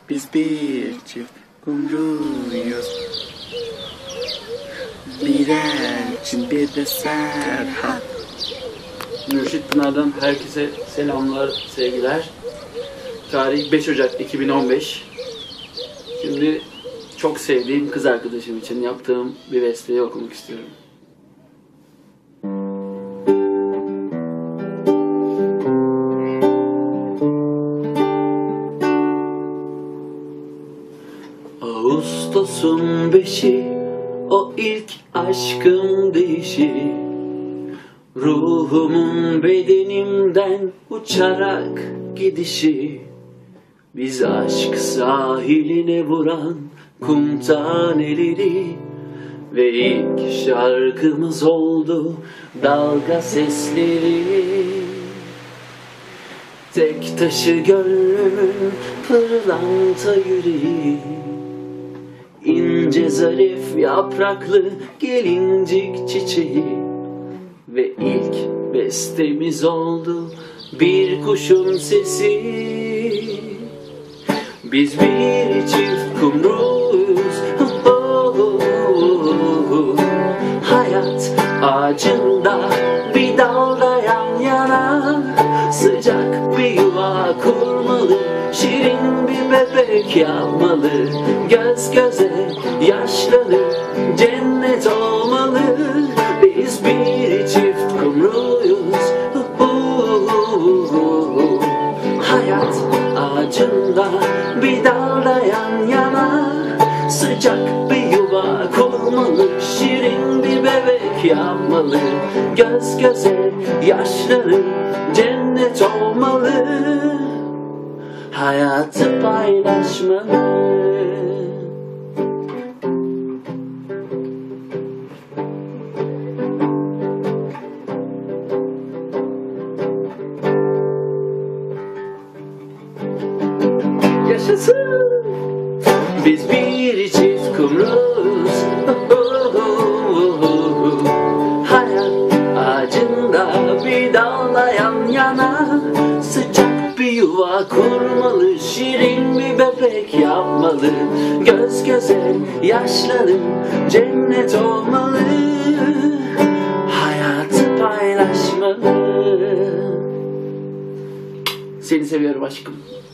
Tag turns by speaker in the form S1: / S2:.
S1: Biz bir çift kumruyuz. Birer için bir de Serhat.
S2: Mürşit Pınar'dan herkese selamlar, sevgiler. Tarih 5 Ocak 2015. Şimdi çok sevdiğim kız arkadaşım için yaptığım bir besteyi okumak istiyorum. Ağustos'un 5'i, o ilk aşkım değişi, ruhumun bedenimden uçarak gidişi, biz aşk sahiline vuran kum taneleri ve ilk şarkımız oldu dalga sesleri. Tek taşı gönlümün pırlanta yüreği, İnce zarif yapraklı gelincik çiçeği ve ilk bestemiz oldu bir kuşun sesi. Biz bir çift kumruyuz, hayat ağacında bir dalda yan yana, sıcak bir yuva kurmalı, şirin bir bebek yapmalı, göz göze yaşlanıp cennet olmalı. Biz bir çift kumruyuz, hayat ağacında bir dalda yan yana, sıcak bir yuva kurmalı, şirin bir bebek yapmalı, göz göze yaşlanıp cennet olmalı, hayatı paylaşmalı. Yaşasın! Biz bir çift kumruz, hayat ağacında bir dalla yan yana, sıcak bir yuva kurmalı, şirin bir bebek yapmalı, göz göze yaşlanıp cennet olmalı, hayatı paylaşmalı. Seni seviyorum aşkım.